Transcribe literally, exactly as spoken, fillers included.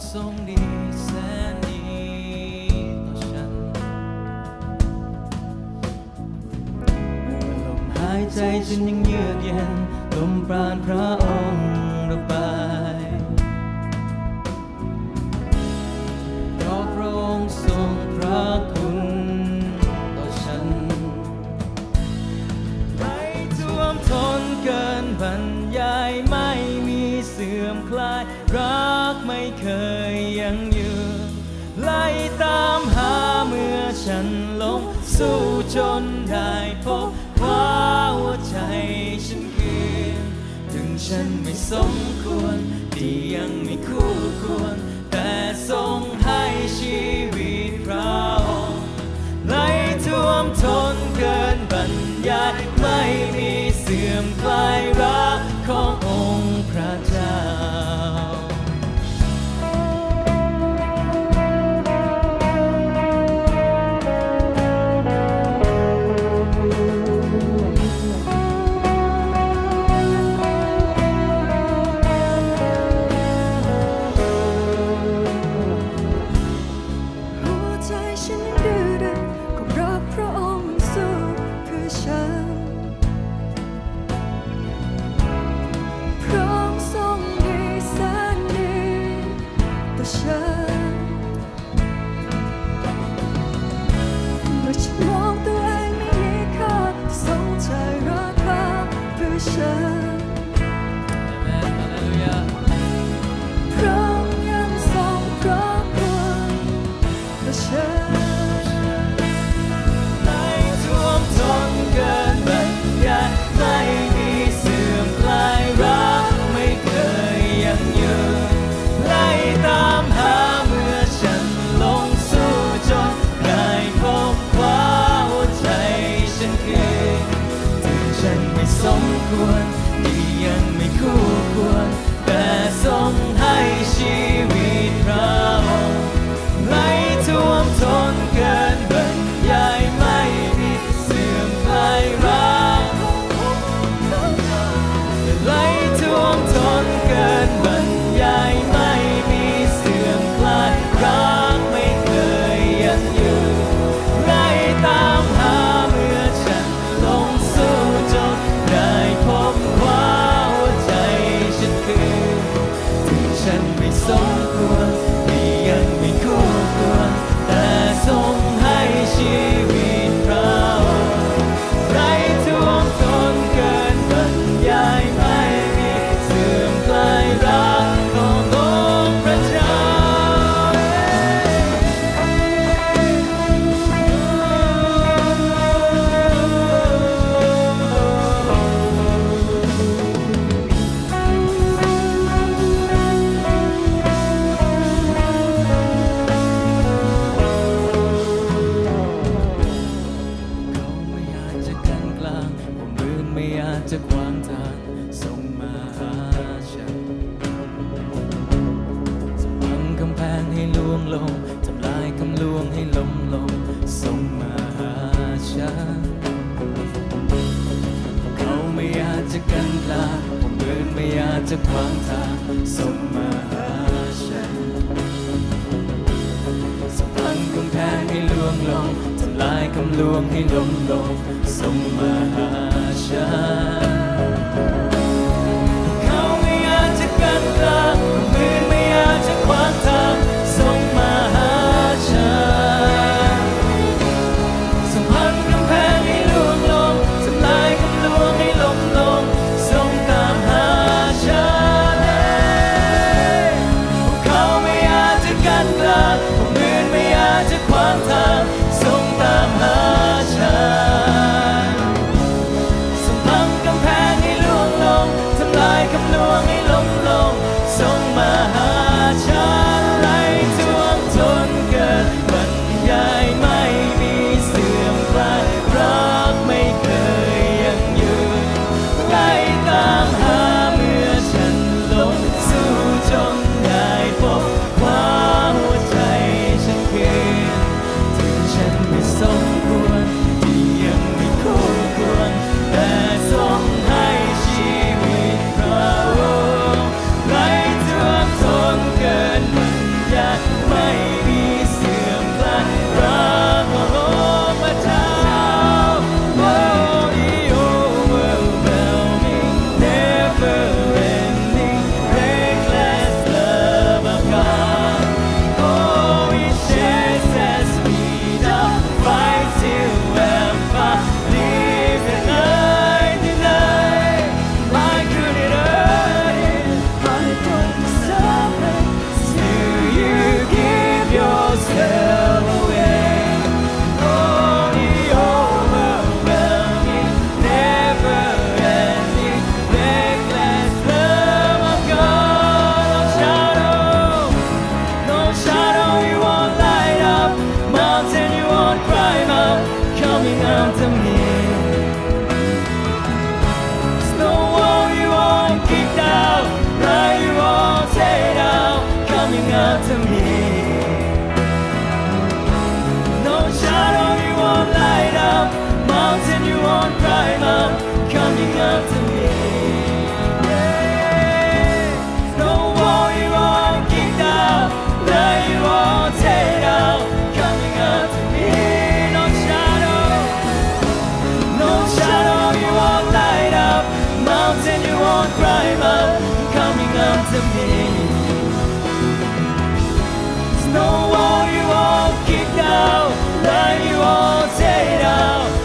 ทรงดีแสนดีต่อฉันเมื่อลมหายใจฉันยังเยือกเย็นลมปราณพระองค์ระบายเพราะพระองค์ทรงพระคุณต่อฉันไม่ท่วมท้นเกินบรรยายไม่มีเสื่อมคลายรักไม่เคยยังยืนไล่ตามหาเมื่อฉันลงสู้จนได้พบคว้าหัวใจฉันคืนถึงฉันไม่สมควรที่ยังไม่คู่ควรแต่ทรงให้ชีวิตเราไหลท่วมท้นเกินบรรยายไม่มีเสื่อมคลายรักขององค์พระเจ้าจะขวางทางส่งมาหาฉันจะพังกำแพงให้ล่วงลงทำลายคำลวงให้ล้มลงส่งมาหาฉันเขาไม่อยากจะกันกลางผมเดินไม่อยากจะขวางทางส่งมาหาฉันจะพังกำแพงให้ล่วงลงทำลายคำลวงให้ล้มลงส่งมาหาฉันเขาไม่อยากจะกันกลางมือไม่อยากจะขวางทางส่งมาหาฉันส่งพังกำแพงให้ล่วงลงทำลายคำลวงให้ล้มลงส่งตามหาฉันเขาไม่อยากจะกันกลางมือไม่อยากจะขวางทางส่งตามหาฉันส่งพังกำแพงให้ล่วงลงทำลายคำลวงให้ล้มลงส่งมาหาฉันไหลท่วมท้นเกินบรรยายไม่มีเสื่อมคลายรักไม่เคยยังยืนไล่ตามหาเมื่อฉันลงสู้จนได้พบคว้าหัวใจฉันคืนถึงฉันไม่สมควรที่ยังไม่คู่ควรแต่ทรงให้ชีวิตเราไห to me. No shadow you won't light up, mountain you won't climb up, coming up to me. No wall you won't kick down, lie you won't tear down, coming up to me. No shadow, no shadow you won't light up, mountain you won't climb up, coming up to me. There's no wall you won't kick down, lie you won't tear down,